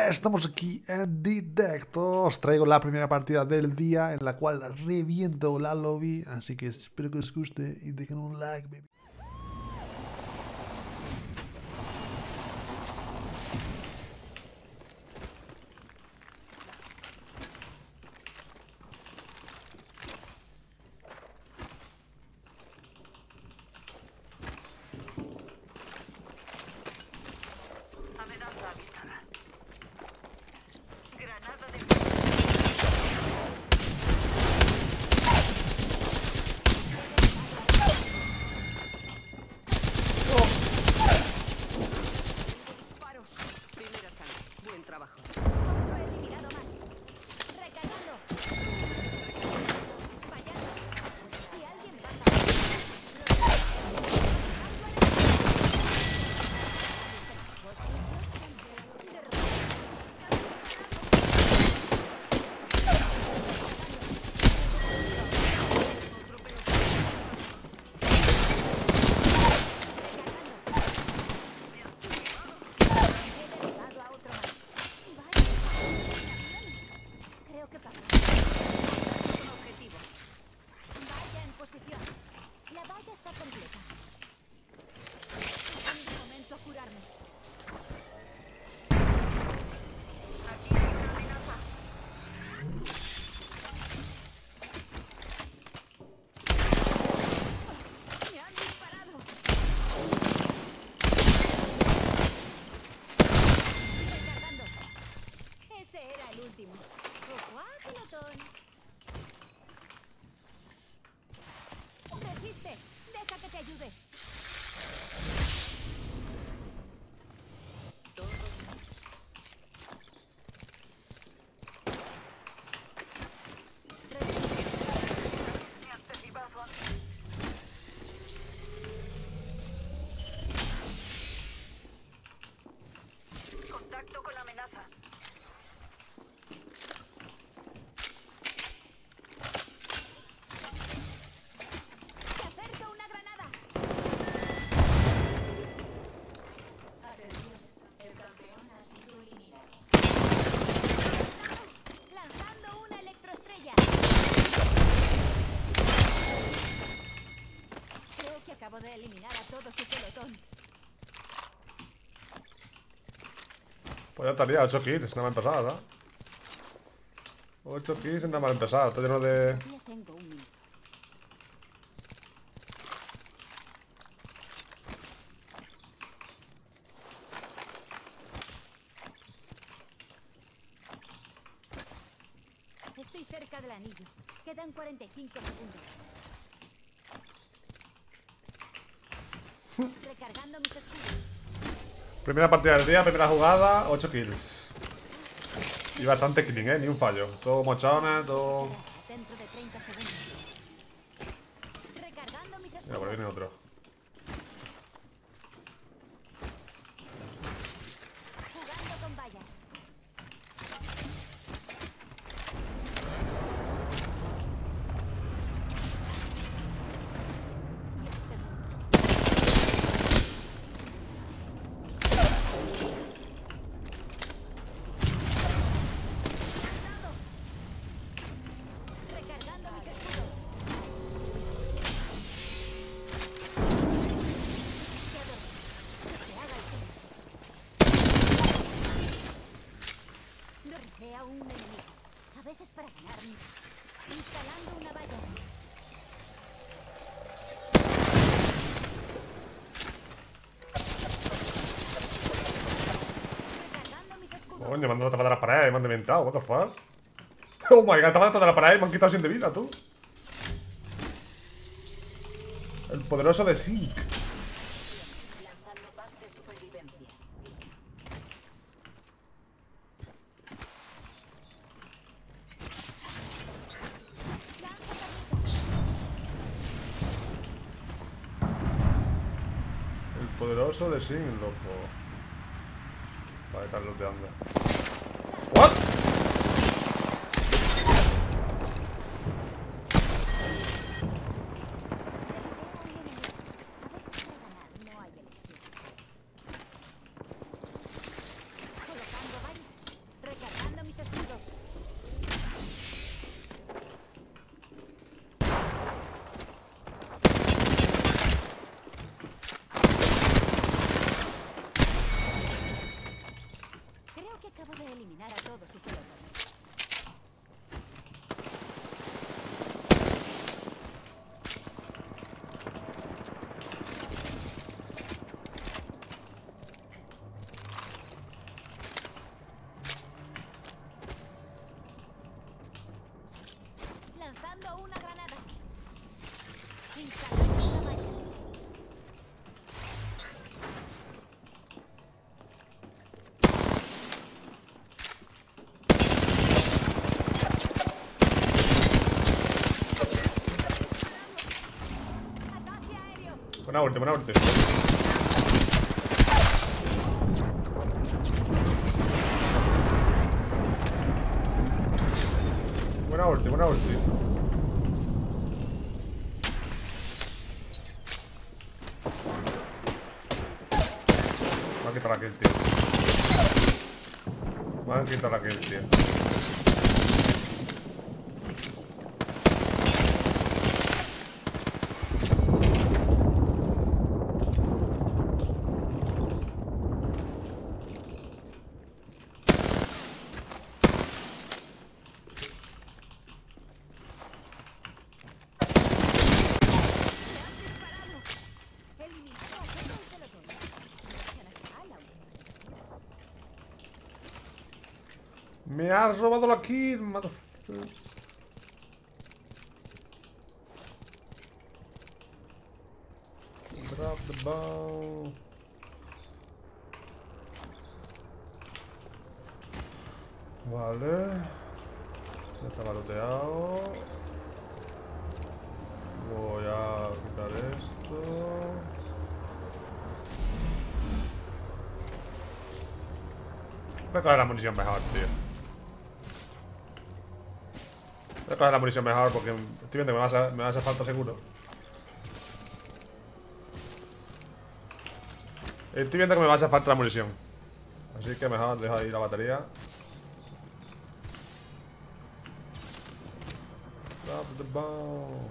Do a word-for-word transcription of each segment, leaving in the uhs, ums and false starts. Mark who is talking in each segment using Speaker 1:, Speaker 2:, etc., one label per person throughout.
Speaker 1: Estamos aquí en directo. Os traigo la primera partida del día en la cual reviento la lobby. Así que espero que os guste y dejen un like, baby.
Speaker 2: Amenaza avistada. Granada de... Disparos. Primera sangre. Buen trabajo.
Speaker 3: Otro eliminado más. Recargando. Fallando. Si alguien baja. He derribado a otro más. Vaya. Creo que pasó.
Speaker 2: Un objetivo.
Speaker 3: Vaya en posición. La valla está completa. Es un momento a curarme.
Speaker 2: Aquí hay una amenaza.
Speaker 3: ¡Me han disparado! Recargando. Ese era el último. ¡Ojo, pelotón! ¡Resiste! ¡Deja que te ayude!
Speaker 2: Me has derribado a mí. Contacto con la amenaza.
Speaker 3: ¡Se acerca una granada! Atención, el campeón ha sido eliminado. Lanzando una electroestrella. Creo que acabo de eliminar a todo su pelotón.
Speaker 1: Pues ya estaría, ocho kills, nada más empezar, ¿verdad? ocho kills nada más empezar, está lleno de...
Speaker 3: Ya tengo un minuto. Estoy cerca del anillo. Quedan cuarenta y cinco segundos. Recargando mis escudos.
Speaker 1: Primera partida del día, primera jugada, ocho kills. Y bastante killing, ¿eh? Ni un fallo. Todo mochones, todo...
Speaker 3: Dentro de treinta segundos. Recargando mis
Speaker 1: Mira, por ahí viene
Speaker 3: escudos.
Speaker 1: otro.
Speaker 3: Jugando con vallas. Diez segundos. Granado. Recargando mis escudos. Que se haga el fin. Derribé a un enemigo. A veces para ganar. Instalando una valla. Recargando mis escudos.
Speaker 1: Coño, me han dado tapar de la pared, me han inventado, what the fuck. Oh my god, estaba de la pared y me han quitado siete de vida, tú. El poderoso de Zeke.
Speaker 2: Lanzando pack de supervivencia.
Speaker 3: Lanza carrito.
Speaker 1: El poderoso de Sin, loco. Vale, están looteando. ¿What?
Speaker 3: Colocando varios.
Speaker 4: Buena ulti, buena ulti. Buena ulti, buena ulti. Me han quitado la kill, tío. Me han quitado la kill, tío. Me has robado la kill, motherfucker. Drop the ball. Vale. Ya está baloteado. Voy a quitar esto. Voy a coger la munición mejor, tío. Voy a coger la munición mejor porque estoy viendo que me va a, me va a hacer falta seguro. Estoy viendo que me va a hacer falta la munición. Así que mejor dejo ahí la batería. Drop the ball.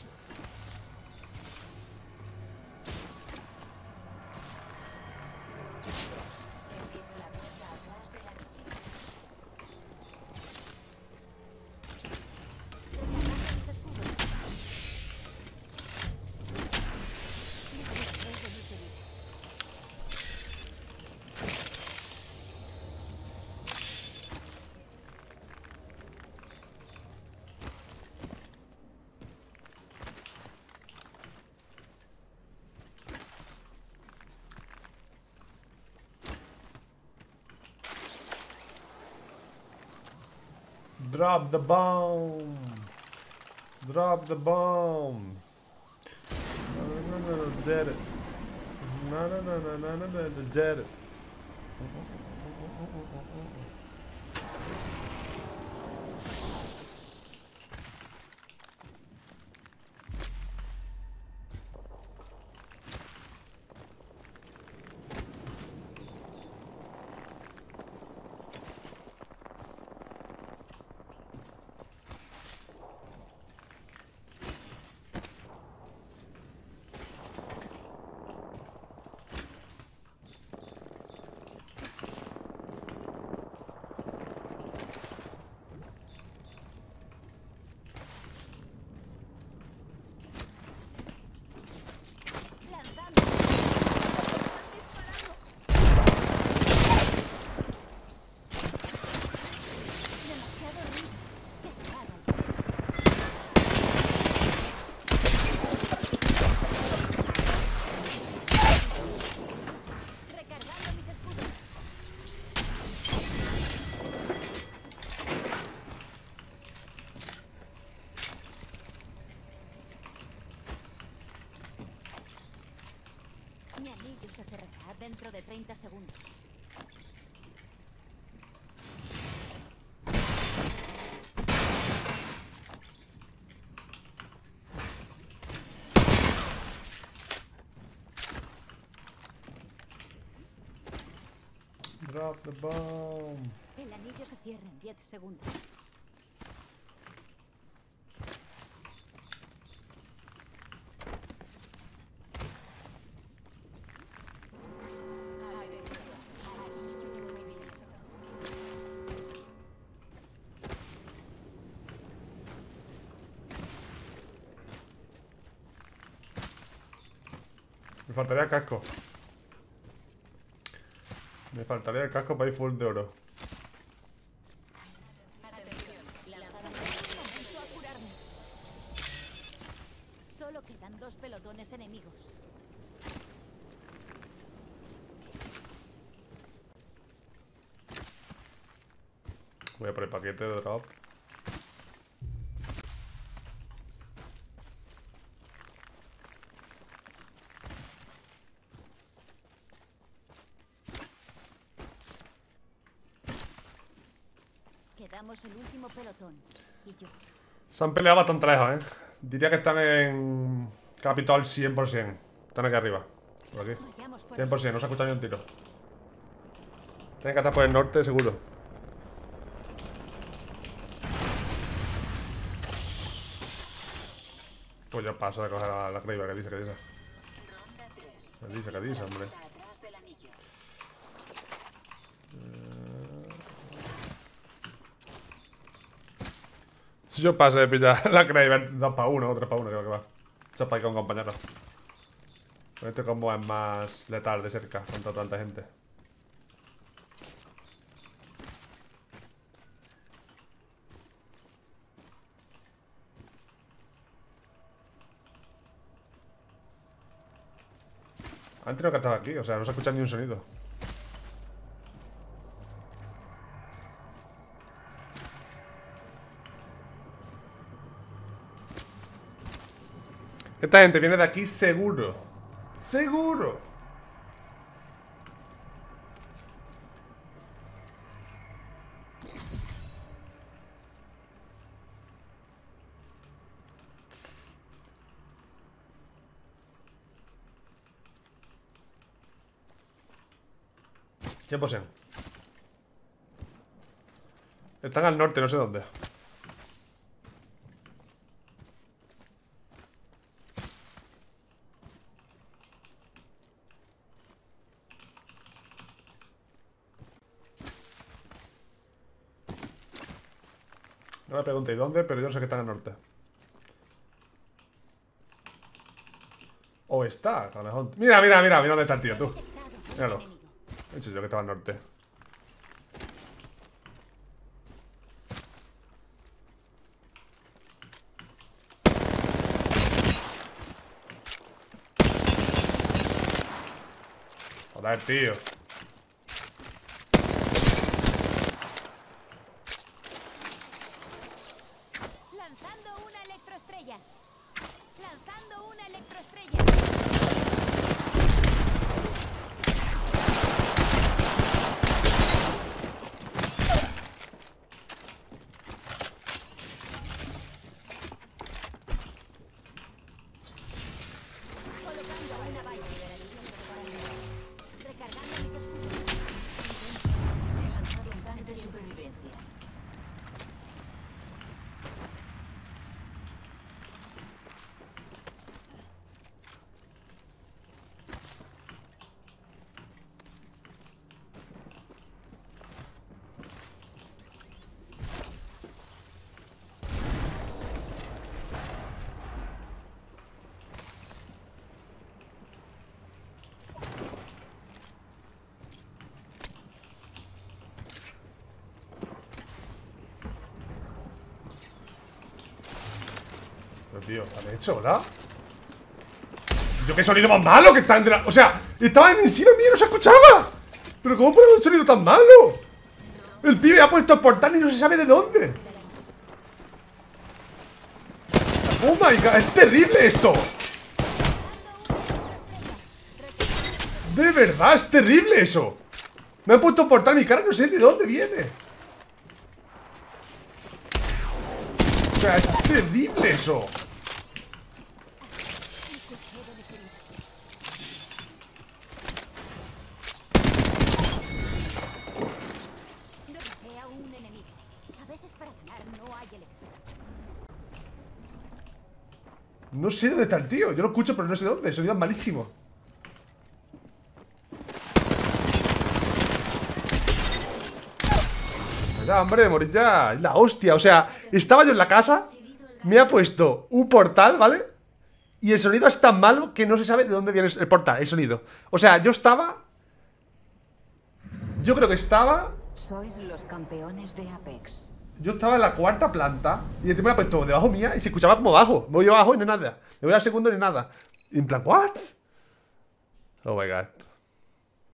Speaker 4: Drop the bomb. Drop the bomb. No, no, no, no, dead it. No, no, no, no, no, no, no, no, dead it.
Speaker 3: Mi anillo se cerrará dentro de treinta segundos.
Speaker 4: Drop the bomb.
Speaker 3: El anillo se cierra en diez segundos.
Speaker 4: Me faltaría el casco. Me faltaría el casco para ir full de oro.
Speaker 3: Comenzó a curarme. Solo quedan dos pelotones enemigos.
Speaker 4: Voy a por el paquete de drop.
Speaker 3: Quedamos el último pelotón. Y yo.
Speaker 4: Se han peleado bastante lejos, eh. Diría que están en Capitol cien por cien. Están aquí arriba. Por aquí.
Speaker 3: Vayamos por
Speaker 4: cien por cien, no se ha escuchado ni un tiro. Tienen que estar por el norte, seguro. Pues ya paso de coger a la Kraber, que dice, que dice. Que dice, que dice, hombre. Si yo paso de pillar la Kraber dos para uno o tres para uno, creo que va. Eso es para ir con compañeros. Este combo es más letal de cerca contra tanta gente. Han tenido que estar aquí, o sea, no se escucha ni un sonido. Esta gente viene de aquí seguro. Seguro. ¿Qué poseen? Están al norte, no sé dónde. No me preguntéis dónde, pero yo sé que están al norte. O está, a lo mejor. Mira, mira, mira, mira dónde está el tío, tú. Míralo. He dicho yo que estaba al norte. Joder, tío.
Speaker 3: Lanzando una electroestrella. Lanzando una electroestrella. Colocando una valla. Recargando mis escudos.
Speaker 2: Se ha lanzado un pack de supervivencia.
Speaker 4: Pero tío, ¿han hecho, hola? Yo qué sonido más malo que están de la... O sea, estaban encima mío y no se escuchaba. Pero ¿cómo puede haber un sonido tan malo? El pibe ha puesto el portal y no se sabe de dónde. Oh my god, es terrible esto. De verdad, es terrible eso. Me han puesto un portal en mi cara y no sé de dónde viene. O sea, es terrible eso.
Speaker 3: Derroté a un enemigo. A veces para ganar no hay elección.
Speaker 4: No sé dónde está el tío. Yo lo escucho, pero no sé dónde. El sonido es malísimo. Ya, hombre, morir ya. Es la hostia. O sea, estaba yo en la casa. Me ha puesto un portal, ¿vale? Y el sonido es tan malo que no se sabe de dónde viene el portal, el sonido. O sea, yo estaba... Yo creo que estaba...
Speaker 2: Sois los campeones de Apex.
Speaker 4: Yo estaba en la cuarta planta y el tipo me ha puesto debajo mía y se escuchaba como abajo. Me voy abajo y no hay nada. Me voy al segundo y no hay nada. Y en plan, ¿what? Oh my god.